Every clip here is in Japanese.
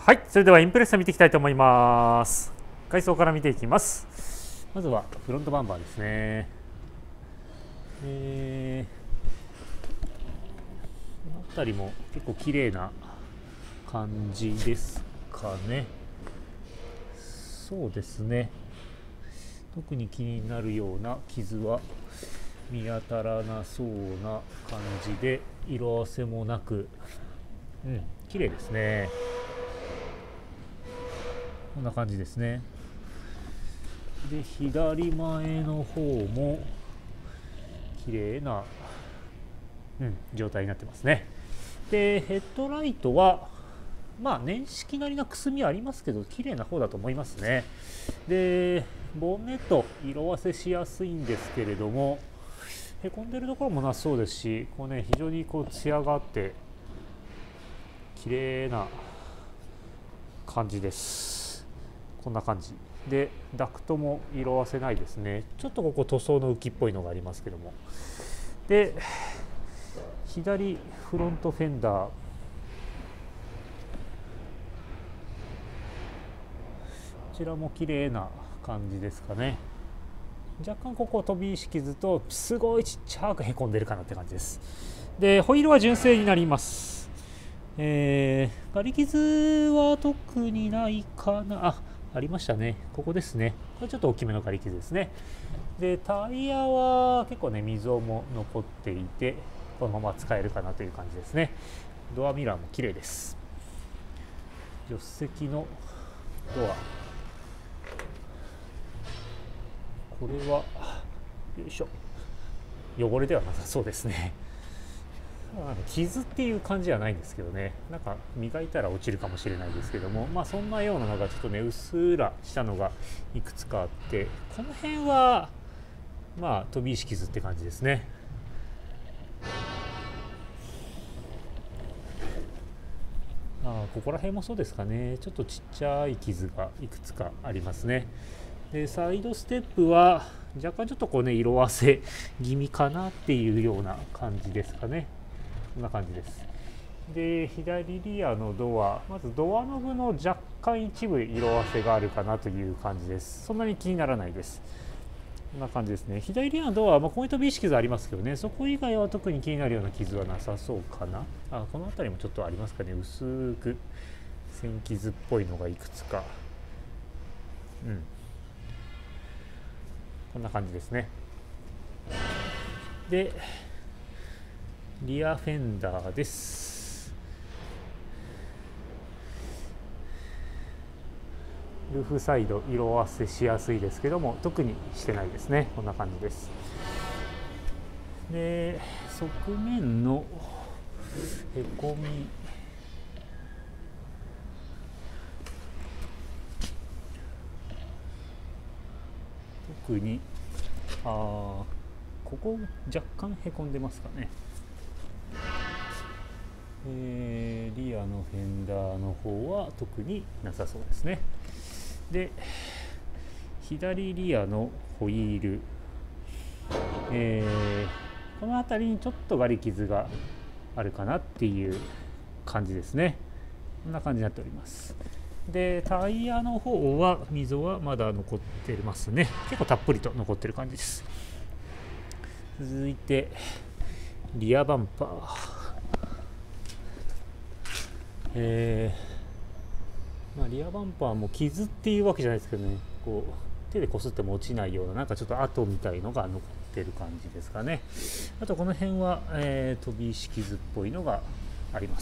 はい、それではインプレッサ見ていきたいと思います。外装から見ていきます。まずはフロントバンパーですね。この辺りも結構綺麗な感じですかね。そうですね。特に気になるような傷は見当たらなそうな感じで、色あせもなく、綺麗ですね。こんな感じですね。で、左前の方も綺麗な、状態になってますね。で、ヘッドライトは年式なりなくすみはありますけど、綺麗な方だと思いますね。で、ボンネット色あせしやすいんですけれども、へこんでるところもなそうですし、非常に艶があって綺麗な感じです。こんな感じで、ダクトも色あせないですね。ちょっとここ塗装の浮きっぽいのがありますけども。で、左フロントフェンダー、こちらも綺麗な感じですかね。若干ここ飛び石傷とすごいちっちゃくへこんでるかなって感じです。で、ホイールは純正になります。ガリ傷は特にないかな。ありましたね。ここですね。これちょっと大きめのガリ傷ですね。で、タイヤは結構ね、溝も残っていて、このまま使えるかなという感じですね。ドアミラーも綺麗です。助手席のドア。これは、よいしょ。汚れではなさそうですね。傷っていう感じはないんですけどね、なんか磨いたら落ちるかもしれないですけども、そんなようなのがちょっとね、うっすらしたのがいくつかあって、この辺は飛び石傷って感じですね。ここら辺もそうですかね。ちょっとちっちゃい傷がいくつかありますね。で、サイドステップは若干ちょっと色あせ気味かなっていうような感じですかね。こんな感じです。で、左リアのドア、まずドアノブの若干一部色あせがあるかなという感じです。そんなに気にならないです。こんな感じですね。左リアのドアは、ここに飛び石傷ありますけどね、そこ以外は特に気になるような傷はなさそうかな。この辺りもちょっとありますかね。薄く線傷っぽいのがいくつか。こんな感じですね。で、リアフェンダーです。ルーフサイド色あせしやすいですけども、特にしてないですね。こんな感じです。で、側面のへこみ、特にここ若干へこんでますかね。リアのフェンダーの方は特になさそうですね。で、左リアのホイール、この辺りにちょっとガリ傷があるかなっていう感じですね。こんな感じになっております。で、タイヤの方は溝はまだ残ってますね。結構たっぷりと残ってる感じです。続いてリアバンパー。リアバンパーも傷っていうわけじゃないですけどね、手でこすっても落ちないような、なんかちょっと跡みたいのが残ってる感じですかね。あとこの辺は、飛び石傷っぽいのがあります。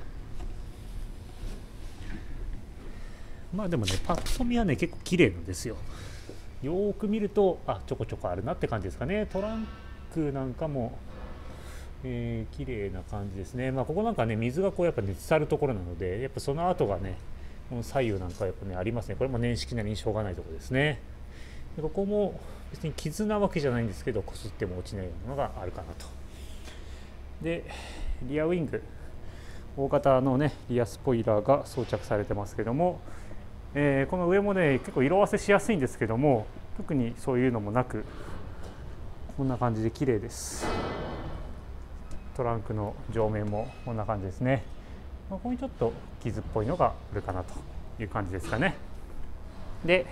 でもね、パッと見はね、結構綺麗なんですよ。よーく見ると、ちょこちょこあるなって感じですかね。トランクなんかも綺麗な感じですね。ここなんかね、水がやっぱね、伝わるところなので、やっぱその後がね、この左右なんかやっぱね、ありますね。これも年式なりにしょうがないところですね。で、ここも別に傷なわけじゃないんですけど、こすっても落ちないようなのがあるかなと。で、リアウィング、大型のね、リアスポイラーが装着されてますけども、この上もね、結構色あせしやすいんですけども、特にそういうのもなく、こんな感じで綺麗です。トランクの上面もこんな感じですね。 ここにちょっと傷っぽいのがあるかなという感じですかね。で、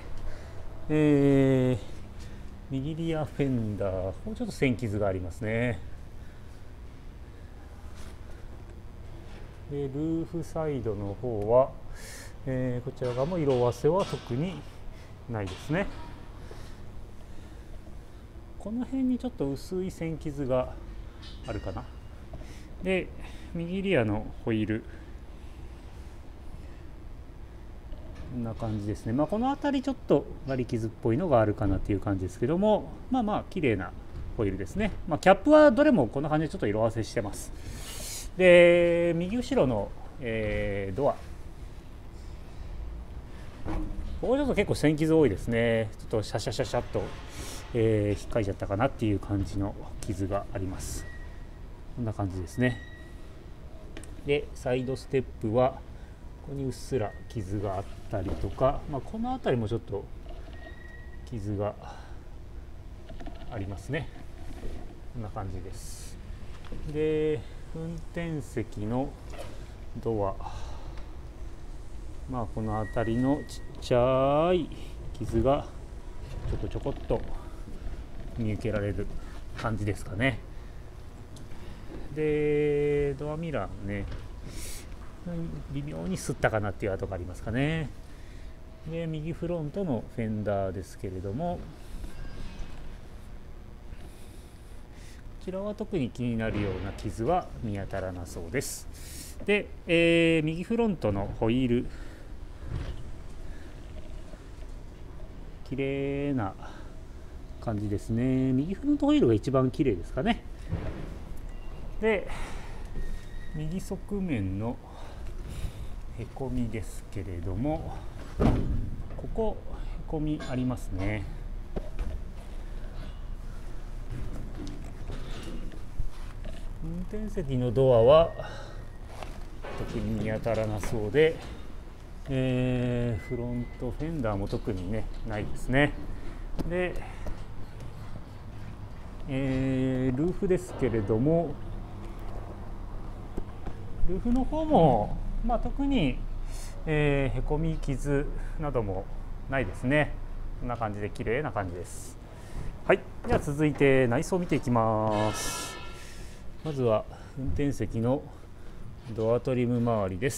右リアフェンダー、もうちょっと線傷がありますね。でルーフサイドの方は、こちら側も色あせは特にないですね。この辺にちょっと薄い線傷があるかな。で右リアのホイール、こんな感じですね。この辺りちょっと割り傷っぽいのがあるかなっていう感じですけども、綺麗なホイールですね。キャップはどれもこんな感じでちょっと色あせしてます。で右後ろの、ドア、ここちょっと結構線傷多いですね。ちょっとシャシャシャシャっと、引っかいちゃったかなっていう感じの傷があります。こんな感じですね。でサイドステップはここにうっすら傷があったりとか、この辺りもちょっと傷がありますね。こんな感じです。で運転席のドア、この辺りのちっちゃい傷がちょこっと見受けられる感じですかね。でドアミラーね、微妙にすったかなっていう跡がありますかね。で右フロントのフェンダーですけれども、こちらは特に気になるような傷は見当たらなそうです。で、右フロントのホイール、綺麗な感じですね。右フロントホイールが一番綺麗ですかね。で右側面のへこみですけれども、ここへこみありますね。運転席のドアは特に見当たらなそうで、フロントフェンダーも特にねないですね。で、ルーフですけれども、ルーフの方も、特に、へこみ傷などもないですね。こんな感じで綺麗な感じです。はい、では続いて内装を見ていきます。まずは運転席のドアトリム周りです。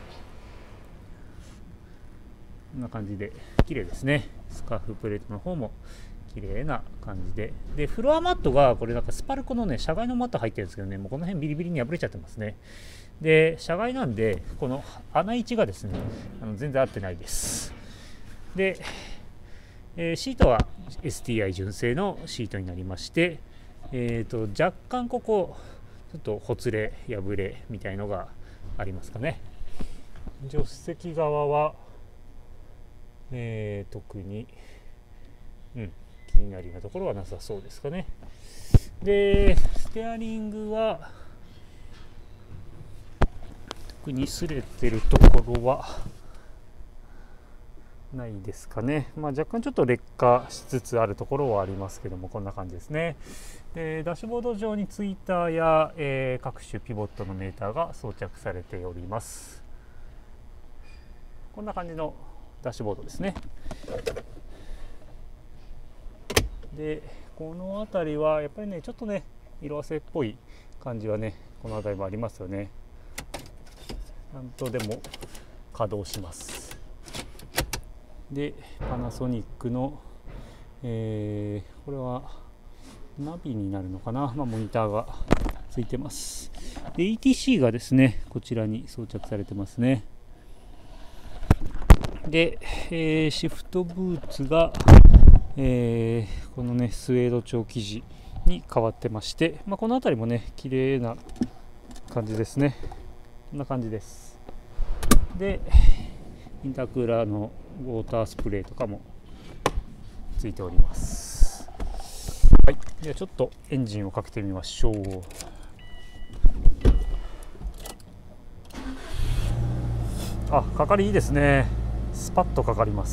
こんな感じで綺麗ですね。スカーフプレートの方も綺麗な感じで、でフロアマットがこれなんかスパルコのね車外のマット入ってるんですけどね、もうこの辺ビリビリに破れちゃってますね。で車外なんでこの穴位置がですね全然合ってないです。で、シートは STI 純正のシートになりまして、若干ここちょっとほつれ破れみたいのがありますかね。助手席側は、特に、気になるようなところはなさそうですかね。でステアリングは特に擦れてるところはないですかね。若干ちょっと劣化しつつあるところはありますけども、こんな感じですね。でダッシュボード上にツイッターや、各種ピボットのメーターが装着されております。こんな感じのダッシュボードですね。でこの辺りはやっぱりねちょっとね色あせっぽい感じはねこの辺りもありますよね。なんとでも稼働します。でパナソニックの、これはナビになるのかな、モニターがついてます。で ETC がですねこちらに装着されてますね。で、シフトブーツが、このねスウェード調生地に変わってまして、この辺りもね綺麗な感じですね。こんな感じです。でインタークーラーのウォータースプレーとかもついております。はい、ではちょっとエンジンをかけてみましょう。かかりいいですね。スパッとかかります。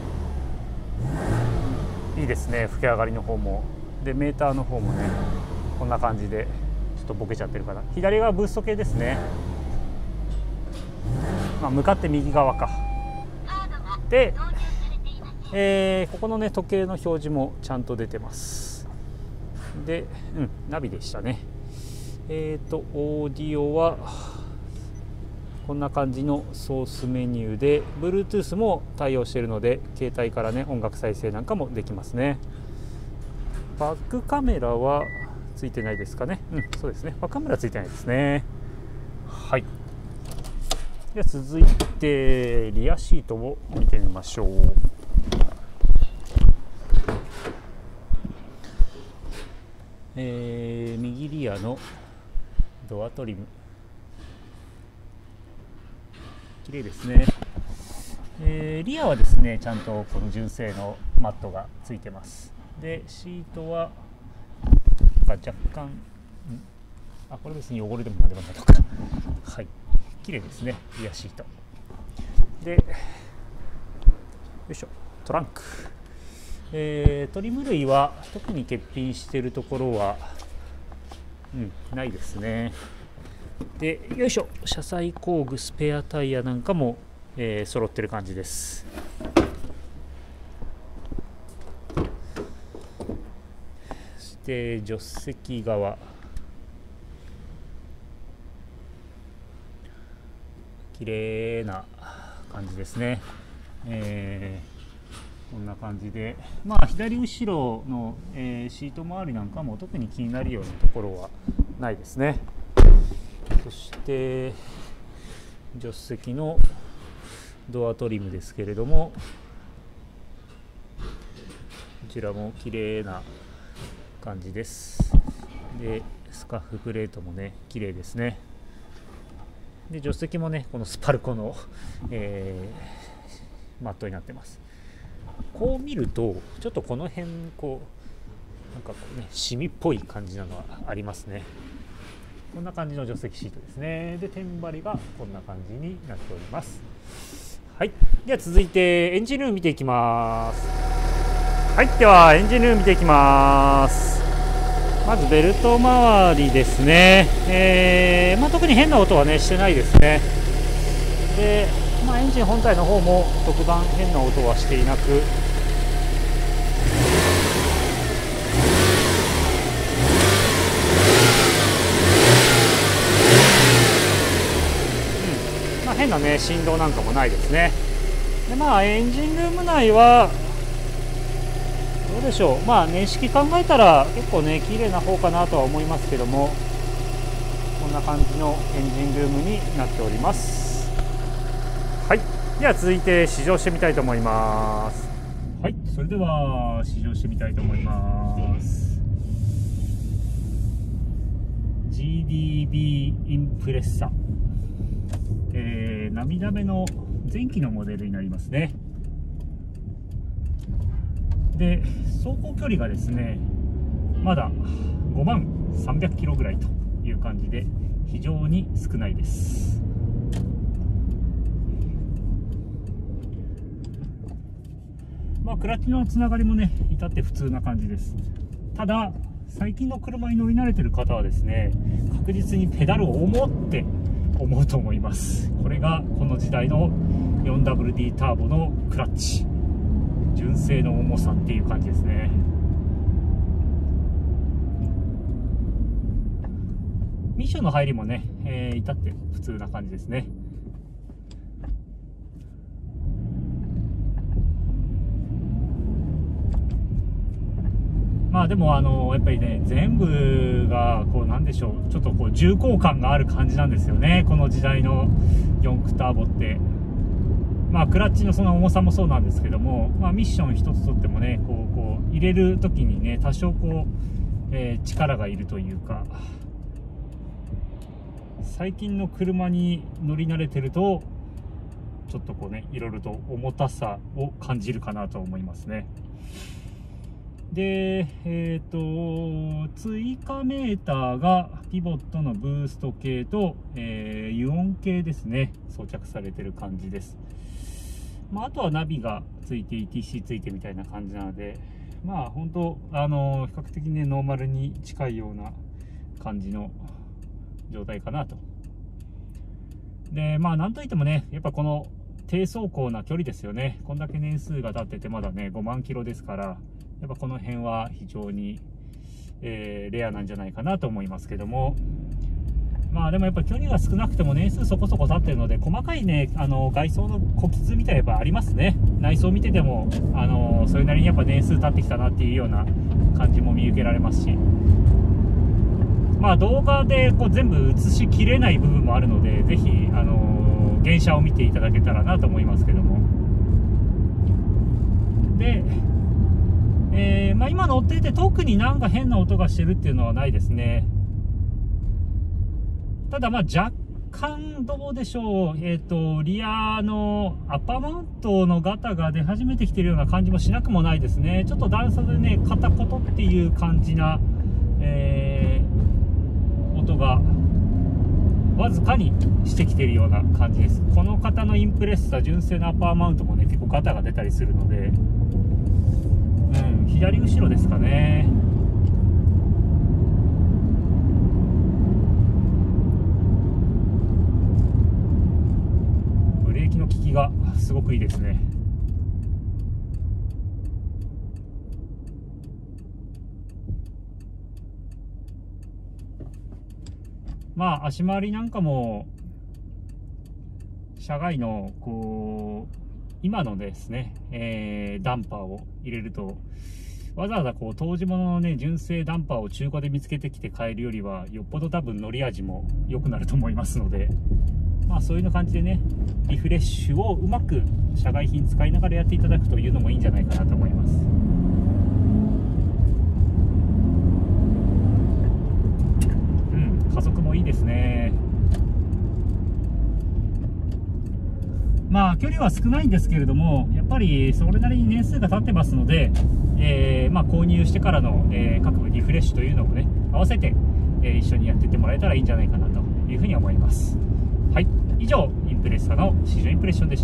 いいですね。吹き上がりの方もでメーターの方もねこんな感じでちょっとボケちゃってるかな。左側ブースト系ですね。まあ、向かって右側か。で、ここのね時計の表示もちゃんと出てます。で、ナビでしたね。オーディオはこんな感じのソースメニューで Bluetooth も対応しているので、携帯からね音楽再生なんかもできますね。バックカメラはついてないですかね。そうですね、バックカメラついてないですね。はい、では続いてリアシートを見てみましょう。右リアのドアトリム、綺麗ですね。リアはですね、ちゃんとこの純正のマットがついてます。でシートは若干これ別に汚れでも何でもないとかはい、綺麗ですね、リアシートで。よいしょ、トランク、トリム類は特に欠品しているところは、ないですね。でよいしょ、車載工具、スペアタイヤなんかも、揃ってる感じです。そして助手席側、綺麗な感じですね。こんな感じで、左後ろの、シート周りなんかも特に気になるようなところはないですね。そして助手席のドアトリムですけれども、こちらも綺麗な感じです。でスカッフプレートもね綺麗ですね。で助手席もねこのスパルコの、マットになってます。こう見るとちょっとこの辺こうなんかこうねシミっぽい感じなのはありますね。こんな感じの助手席シートですね。で天張りがこんな感じになっております。はい、では続いてエンジンルーム見ていきます。はい、ではエンジンルーム見ていきます。まずベルト周りですね。特に変な音はねしてないですね。で、エンジン本体の方も特段変な音はしていなく、変なね振動なんかもないですね。でエンジンルーム内はどうでしょう。年式考えたら結構ね綺麗な方かなとは思いますけども、こんな感じのエンジンルームになっております。はい、では続いて試乗してみたいと思います。はい、それでは試乗してみたいと思います。 GDB インプレッサ、涙目の前期のモデルになりますね。で走行距離がですねまだ5万300キロぐらいという感じで非常に少ないです。クラッチのつながりもね至って普通な感じです。ただ最近の車に乗り慣れてる方はですね確実にペダルを重って思うと思います。これがこの時代の 4WD ターボのクラッチ、純正の重さっていう感じですね。ミッションの入りもね、至って普通な感じですね。でもやっぱりね全部がこうなんでしょう、ちょっとこう重厚感がある感じなんですよね、この時代の4駆ターボって。クラッチのその重さもそうなんですけども、ミッション一つとってもねこう入れる時にね多少こう、力がいるというか、最近の車に乗り慣れてるとちょっとこうねいろいろと重たさを感じるかなと思いますね。で追加メーターがピボットのブースト系と、油温計ですね装着されてる感じです。あとはナビがついて ETC ついてみたいな感じなので、本当比較的ねノーマルに近いような感じの状態かなと。でなんといってもね、やっぱこの低走行な距離ですよね。こんだけ年数が経っててまだね5万キロですから、やっぱこの辺は非常に、レアなんじゃないかなと思いますけども、でもやっぱ距離が少なくても年数そこそこ経ってるので、細かいね外装の小傷みたいなやっぱありますね。内装見ててもそれなりにやっぱ年数経ってきたなっていうような感じも見受けられますし、動画でこう全部映しきれない部分もあるので、ぜひ原車を見ていただけたらなと思いますけども。で、今乗っていて特になんか変な音がしてるっていうのはないですね。ただ若干どうでしょう、リアのアッパーマウントのガタが出始めてきてるような感じもしなくもないですね。ちょっと段差でね片言っていう感じな、音がわずかにしてきているような感じです。この方のインプレッサ純正のアッパーマウントもね結構ガタが出たりするので、左後ろですかね。ブレーキの効きがすごくいいですね。足回りなんかも車外のこう今のですね、ダンパーを入れると、わざわざこう当時物のね純正ダンパーを中古で見つけてきて買えるよりはよっぽど多分乗り味も良くなると思いますので、そういう感じでねリフレッシュをうまく社外品使いながらやっていただくというのもいいんじゃないかなと思います。加速もいいですね。距離は少ないんですけれども、やっぱりそれなりに年数が経ってますので、購入してからの、各部リフレッシュというのもね合わせて、一緒にやっていってもらえたらいいんじゃないかなというふうに思います。はい、以上インプレッサの試乗インプレッションでした。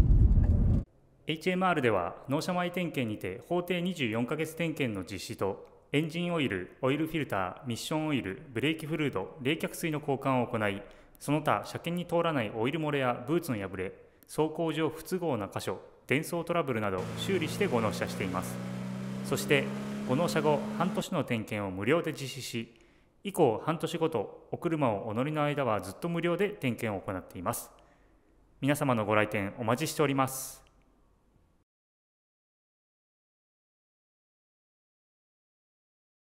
HMR では納車前点検にて法定24ヶ月点検の実施と、エンジンオイル、オイルフィルター、ミッションオイル、ブレーキフルード、冷却水の交換を行い、その他車検に通らないオイル漏れやブーツの破れ、走行上不都合な箇所、電装トラブルなど修理してご納車しています。そしてご納車後半年の点検を無料で実施し、以降半年ごとお車をお乗りの間はずっと無料で点検を行っています。皆様のご来店お待ちしております。